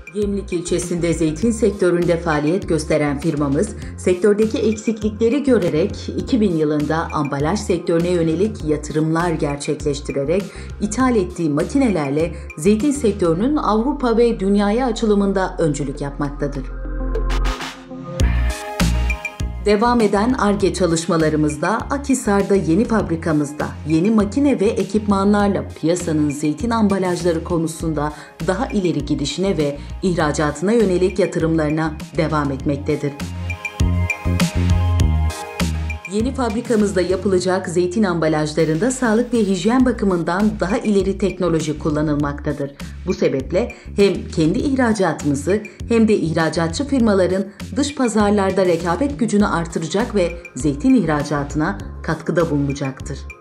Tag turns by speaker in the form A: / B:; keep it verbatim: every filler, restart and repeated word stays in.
A: Gemlik ilçesinde zeytin sektöründe faaliyet gösteren firmamız, sektördeki eksiklikleri görerek iki bin yılında ambalaj sektörüne yönelik yatırımlar gerçekleştirerek ithal ettiği makinelerle zeytin sektörünün Avrupa ve dünyaya açılımında öncülük yapmaktadır. Devam eden Ar-Ge çalışmalarımızda Akhisar'da yeni fabrikamızda yeni makine ve ekipmanlarla piyasanın zeytin ambalajları konusunda daha ileri gidişine ve ihracatına yönelik yatırımlarına devam etmektedir. Yeni fabrikamızda yapılacak zeytin ambalajlarında sağlık ve hijyen bakımından daha ileri teknoloji kullanılmaktadır. Bu sebeple hem kendi ihracatımızı hem de ihracatçı firmaların dış pazarlarda rekabet gücünü artıracak ve zeytin ihracatına katkıda bulunacaktır.